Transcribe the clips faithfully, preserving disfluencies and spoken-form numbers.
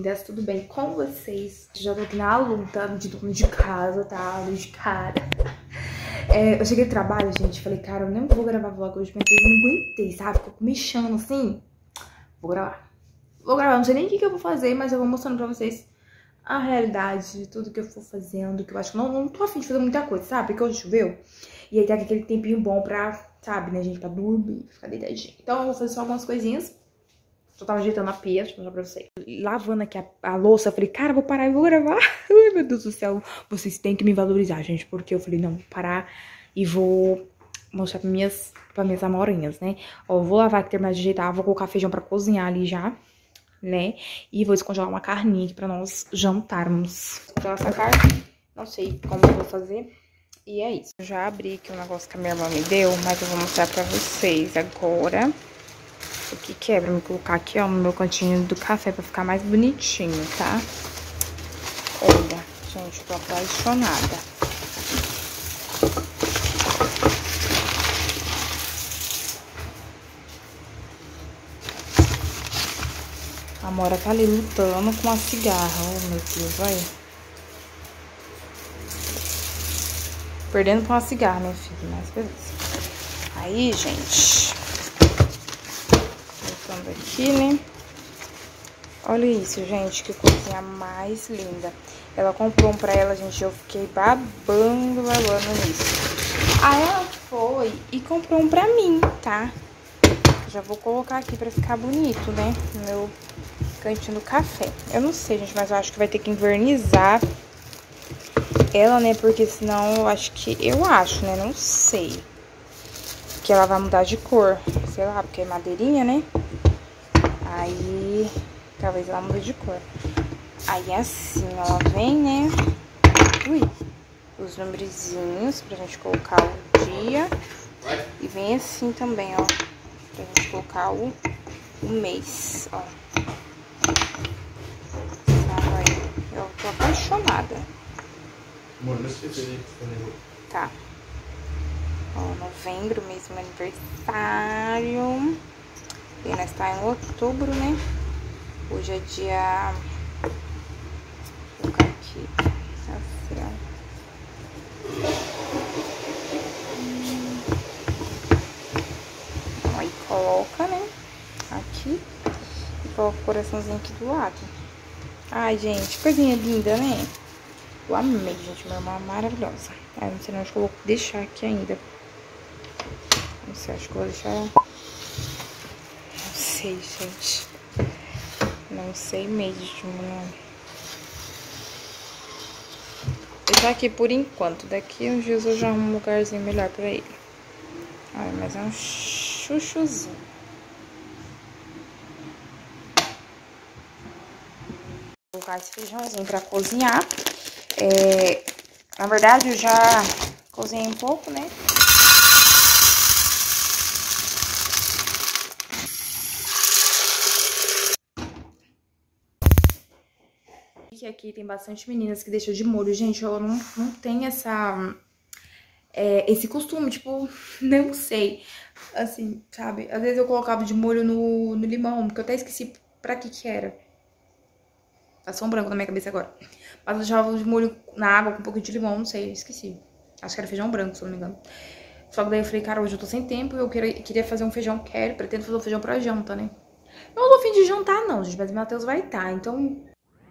lindas, tudo bem com vocês? Já tô aqui na luta de dono de casa, tá? De cara. É, eu cheguei do trabalho, gente, falei, cara, eu nem vou gravar vlog hoje, mas eu não aguentei, sabe? Ficou me mexendo assim. Vou gravar. Vou gravar, não sei nem o que, que eu vou fazer, mas eu vou mostrando pra vocês a realidade de tudo que eu for fazendo, que eu acho que não, não tô afim de fazer muita coisa, sabe? Porque hoje choveu. E aí tá aquele tempinho bom pra, sabe, né, gente, pra dormir, ficar deitadinho. Então eu vou fazer só algumas coisinhas. Eu tava ajeitando a pia, deixa eu mostrar pra vocês. Lavando aqui a, a louça, eu falei, cara, eu vou parar e vou gravar. Ai, meu Deus do céu. Vocês têm que me valorizar, gente, porque eu falei, não, vou parar e vou mostrar pra minhas, pra minhas amorinhas, né? Ó, eu vou lavar aqui, terminar de ajeitar, vou colocar feijão pra cozinhar ali já, né? E vou descongelar uma carninha aqui pra nós jantarmos. Então essa carne, não sei como eu vou fazer. E é isso. Eu já abri aqui o negócio que a minha irmã me deu, mas eu vou mostrar pra vocês agora. O que que é pra me colocar aqui, ó, no meu cantinho do café pra ficar mais bonitinho, tá? Olha, gente, tô apaixonada. A Amora tá ali lutando com a cigarra, oh meu Deus, olha. Perdendo com a cigarra, minha filha, mas beleza. Aí, gente... aqui, né? Olha isso, gente, que coisinha mais linda. Ela comprou um pra ela, gente, eu fiquei babando, babando nisso. Aí ela foi e comprou um pra mim, tá? Já vou colocar aqui pra ficar bonito, né? No meu cantinho do café. Eu não sei, gente, mas eu acho que vai ter que invernizar ela, né? Porque senão eu acho que... Eu acho, né? Não sei. Que ela vai mudar de cor. Sei lá, porque é madeirinha, né? Aí, talvez ela mude de cor. Aí, assim, ela vem, né? Ui, os numerozinhos pra gente colocar o dia. E vem assim também, ó. Pra gente colocar o, o mês, ó. Sabe? Eu tô apaixonada. Tá. Ó, novembro, mês do meu aniversário. E nós tá em outubro, né? Hoje é dia... Vou colocar aqui. Assim, ó. Aí coloca, né? Aqui. E coloca o coraçãozinho aqui do lado. Ai, gente, coisinha linda, né? Eu amei, gente. Minha irmã é maravilhosa. Ah, não sei, não, acho que eu vou deixar aqui ainda. Não sei, acho que eu vou deixar... Não sei, gente. Não sei mesmo. Vou deixar aqui por enquanto. Daqui uns dias eu já arrumo um lugarzinho melhor pra ele. Ai, mas é um chuchuzinho. Vou colocar esse feijãozinho pra cozinhar. É, na verdade, eu já cozinhei um pouco, né? Que aqui tem bastante meninas que deixam de molho. Gente, eu não, não tenho essa... É, esse costume, tipo, não sei. Assim, sabe? Às vezes eu colocava de molho no, no limão, porque eu até esqueci pra que que era. Passou um branco na minha cabeça agora. Mas eu deixava de molho na água com um pouco de limão, não sei, eu esqueci. Acho que era feijão branco, se eu não me engano. Só que daí eu falei, cara, hoje eu tô sem tempo e eu queria, queria fazer um feijão, quero, pretendo fazer um feijão pra janta, né? Não tô a fim de jantar não, gente, mas o Matheus vai estar, então...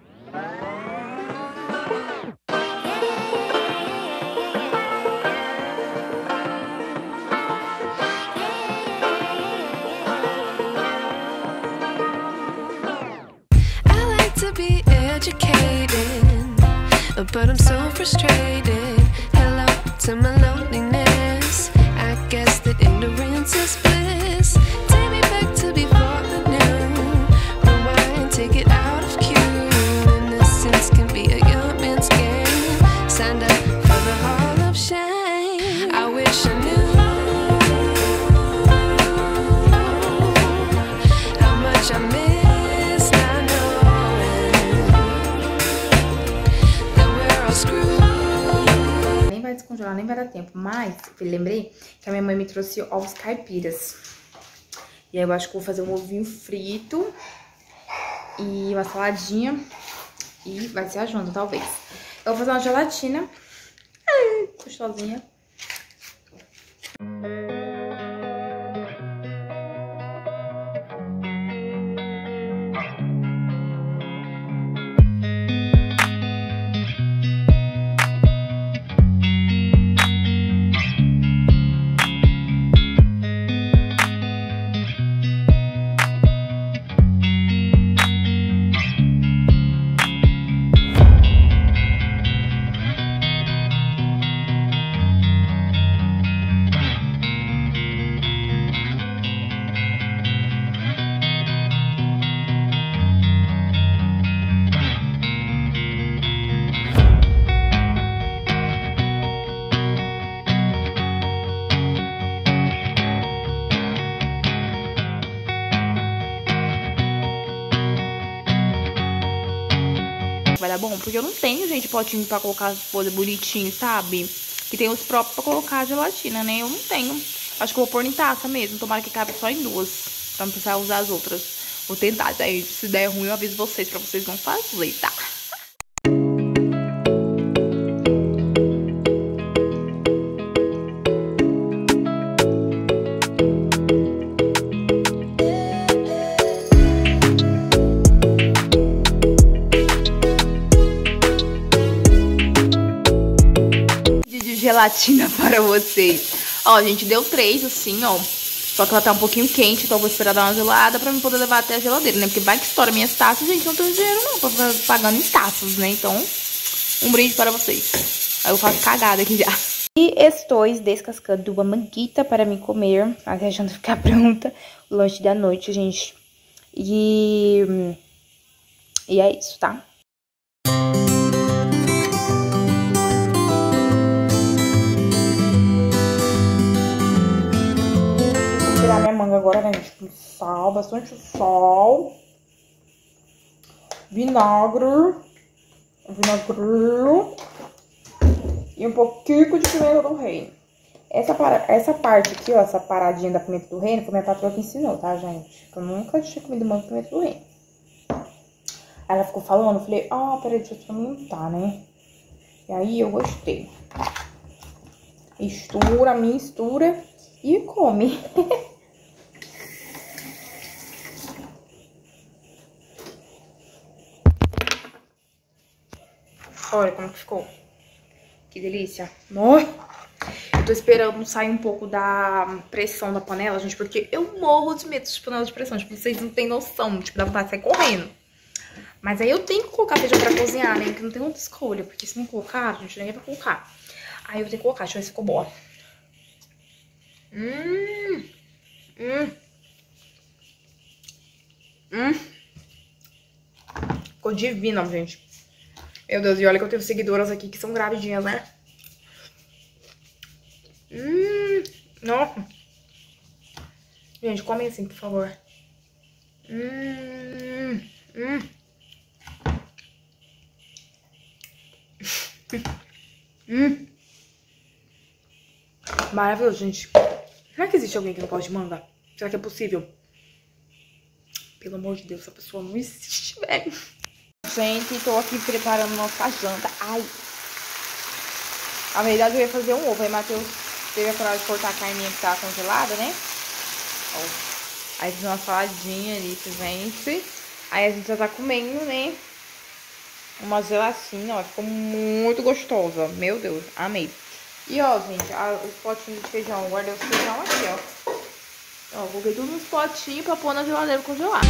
But I'm so frustrated. Hello to my loneliness. I guess that ignorance is bliss. Take me back to before I knew. Rewind, take it out of cue. Innocence can be a young man's game. Signed up for the hall of shame. I wish I knew how much I miss. Descongelar, nem vai dar tempo, mas eu lembrei que a minha mãe me trouxe ovos caipiras. E aí eu acho que vou fazer um ovinho frito e uma saladinha. E vai ser a janta, talvez. Eu vou fazer uma gelatina. Ai, gostosinha. Vai dar bom? Porque eu não tenho, gente, potinho pra colocar as coisas bonitinhas, sabe? Que tem os próprios pra colocar a gelatina, né? Eu não tenho. Acho que eu vou pôr em taça mesmo. Tomara que cabe só em duas. Pra não precisar usar as outras. Vou tentar, gente. Se der ruim, eu aviso vocês pra vocês não fazer, tá? Gelatina para vocês. Ó, gente, deu três assim, ó. Só que ela tá um pouquinho quente, então eu vou esperar dar uma gelada pra eu poder levar até a geladeira, né? Porque vai que estoura minhas taças, gente, não tenho dinheiro não pra ficar pagando em taças, né? Então, um brinde para vocês. Aí eu faço cagada aqui já. E estou descascando uma manguita para me comer, até a janta ficar pronta. O lanche da noite, gente. E... E é isso, tá? Tirar minha manga agora, né, gente? Com sal, bastante sal. Vinagre. Vinagre. E um pouquinho de pimenta do reino. Essa, para... essa parte aqui, ó, essa paradinha da pimenta do reino, foi minha patroa que ensinou, tá, gente? Eu nunca tinha comido manga com pimenta do reino. Aí ela ficou falando, eu falei, ah, oh, peraí, deixa eu experimentar, né? E aí eu gostei. Mistura, mistura e come. Olha como que ficou. Que delícia. Nossa. Eu tô esperando sair um pouco da pressão da panela, gente, porque eu morro de medo de panela de pressão. Tipo, vocês não têm noção. Tipo, dá vontade de sair correndo. Mas aí eu tenho que colocar feijão pra cozinhar, né? Porque não tem outra escolha. Porque se não colocar, a gente nem vai colocar. Aí eu vou ter que colocar. Deixa eu ver se ficou boa. Hum. Hum. Hum. Ficou divina, gente. Meu Deus, e olha que eu tenho seguidoras aqui que são gravidinhas, né? Hum. Nossa. Gente, come assim, por favor. Hum. Hum. Hum. Maravilhoso, gente. Será que existe alguém que não gosta de manga? Será que é possível? Pelo amor de Deus, essa pessoa não existe, velho. Gente, tô aqui preparando nossa janta. Ai. Na verdade, eu ia fazer um ovo. Aí, Matheus teve a coragem de cortar a carninha que tava congelada, né? Ó. Aí, fiz uma saladinha ali, gente. Aí, a gente já tá comendo, né? Uma gelatina, ó. Ficou muito gostosa. Meu Deus, amei. E, ó, gente, a, os potinhos de feijão. Eu guardei os feijão aqui, ó. Ó, coloquei tudo nos potinhos pra pôr na geladeira congelar.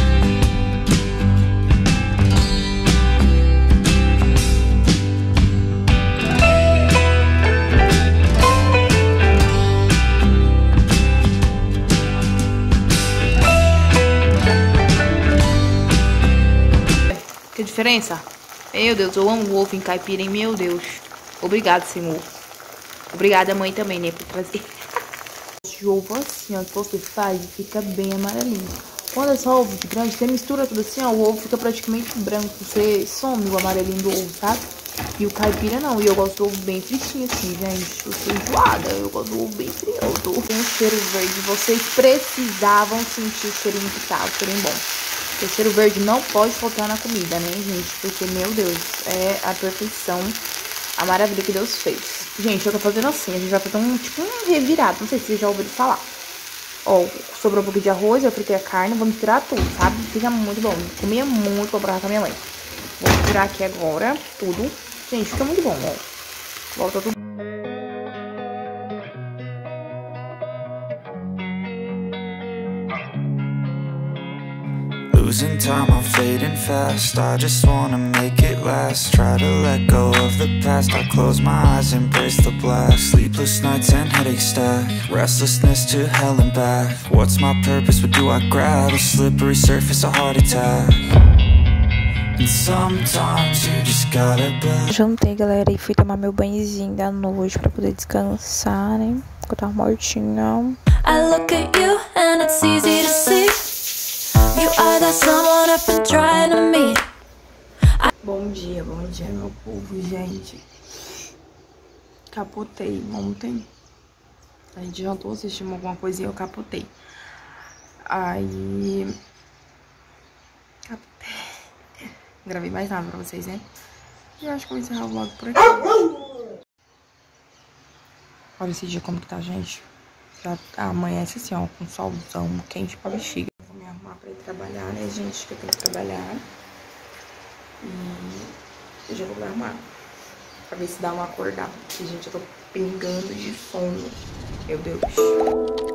Que diferença? Meu Deus, eu amo ovo em caipira, hein? Meu Deus. Obrigado, Senhor. Obrigada, mãe, também, né, por trazer. De ovo assim, ó, que você faz e fica bem amarelinho. Quando é só ovo de grande, você mistura tudo assim, ó, o ovo fica praticamente branco. Você some o amarelinho do ovo, sabe? E o caipira não. E eu gosto do ovo bem fritinho assim, gente. Eu sou enjoada, eu gosto do ovo bem frioso. Tem um cheiro verde. Vocês precisavam sentir o cheirinho que tá, o cheirinho bom. O cheiro verde não pode faltar na comida, né, gente? Porque, meu Deus, é a perfeição, a maravilha que Deus fez. Gente, eu tô fazendo assim, a gente vai fazer um, tipo, um revirado, não sei se vocês já ouviram falar. Ó, sobrou um pouquinho de arroz, eu fritei a carne, vou misturar tudo, sabe? Fica muito bom, comia muito bom pra com a minha mãe. Vou misturar aqui agora, tudo. Gente, fica muito bom, ó. Volta tudo. Losing time, I'm fading fast. I just wanna make it last. Try to let go of the past. I close my eyes, embrace the blast. Sleepless nights and headaches stack. Restlessness to hell and back. What's my purpose? What do I grab? A slippery surface, a heart attack. And sometimes you just gotta believe. Jantei, galera, e fui tomar meu banhozinho da noite pra poder descansar, né? Porque eu tava mortinha. I look at you and it's easy to see. You are that someone I've been trying to meet. Bom dia, bom dia, meu povo, gente. Capotei ontem. A gente jantou, assistimos alguma coisinha, eu capotei. Aí... Capotei. Não gravei mais nada pra vocês, né? E eu acho que vou encerrar o vlog por aqui. Olha esse dia como que tá, gente. Já amanhece assim, ó, com solzão quente pra bexiga. Vou me arrumar pra ir trabalhar, né, gente? Que eu tenho que trabalhar. E eu já vou me arrumar pra ver se dá uma acordada. Porque, gente, eu tô pingando de sono. Meu Deus.